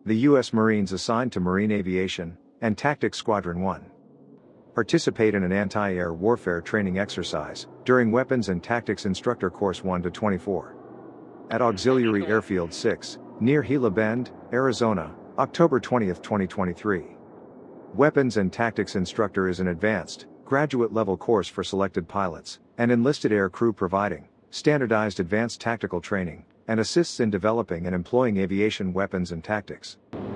the U.S. Marines assigned to Marine Aviation and Tactics Squadron One participate in an anti-air warfare training exercise during Weapons and Tactics Instructor Course 1-24 at Auxiliary Airfield 6, near Gila Bend, Arizona, October 20, 2023. Weapons and Tactics Instructor is an advanced, graduate-level course for selected pilots and enlisted air crew providing standardized advanced tactical training and assists in developing and employing aviation weapons and tactics.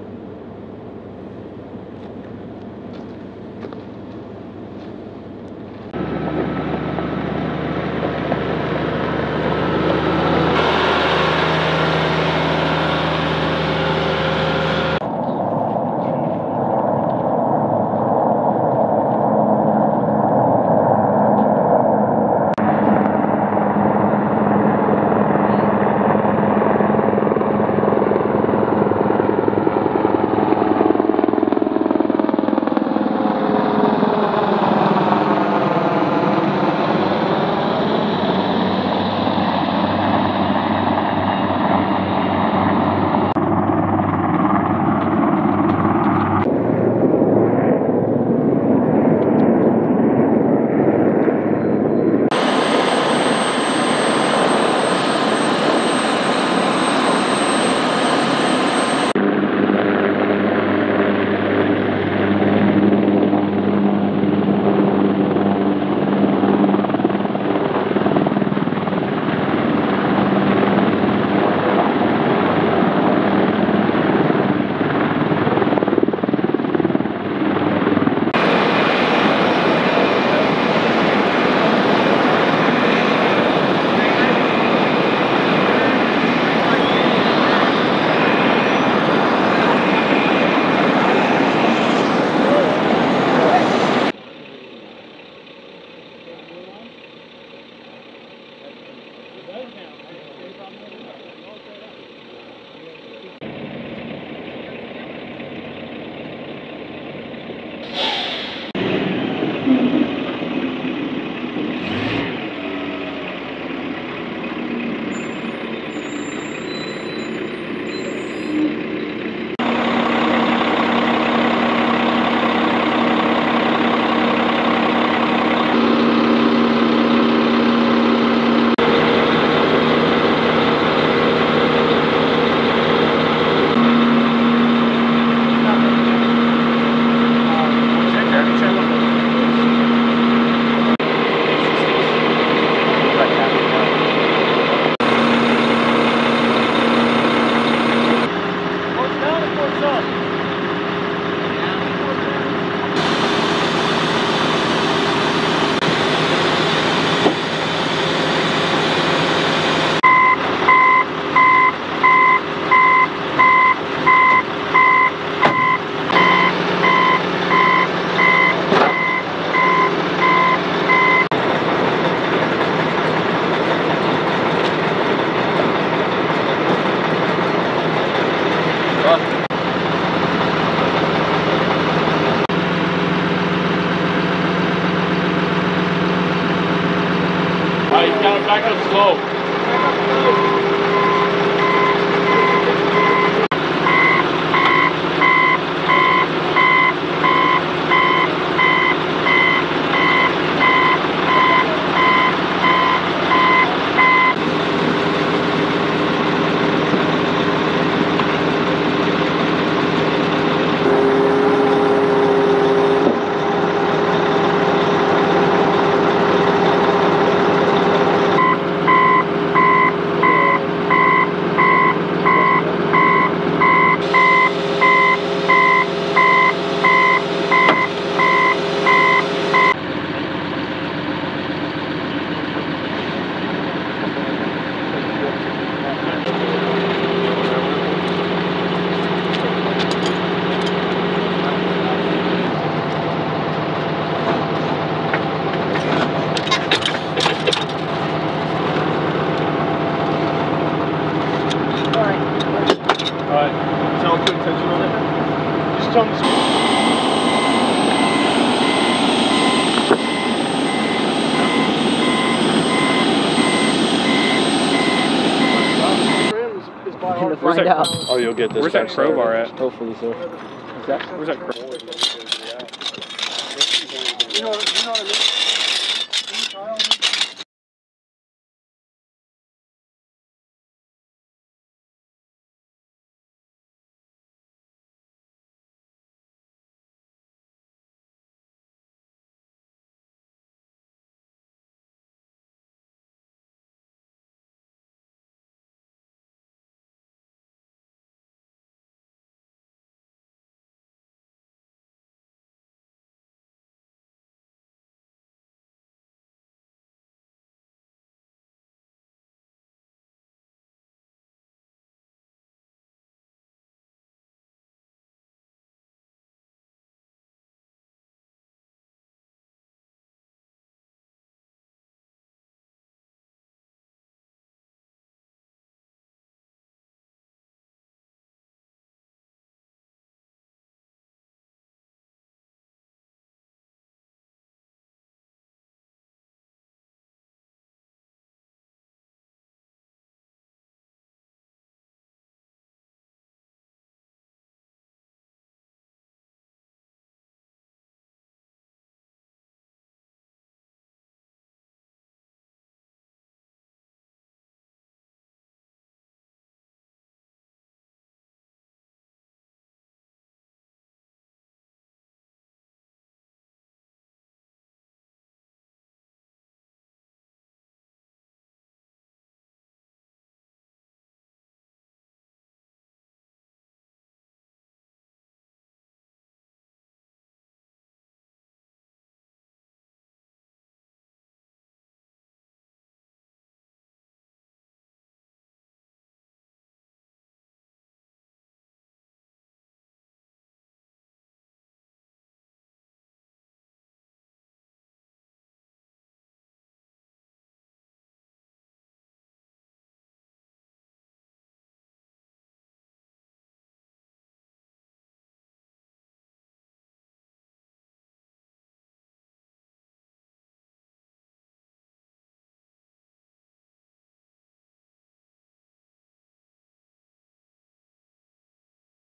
Back up slow. to find out. Oh, you'll get this. Where's that crowbar at? Hopefully, sir. Where's that crowbar? You know what I mean?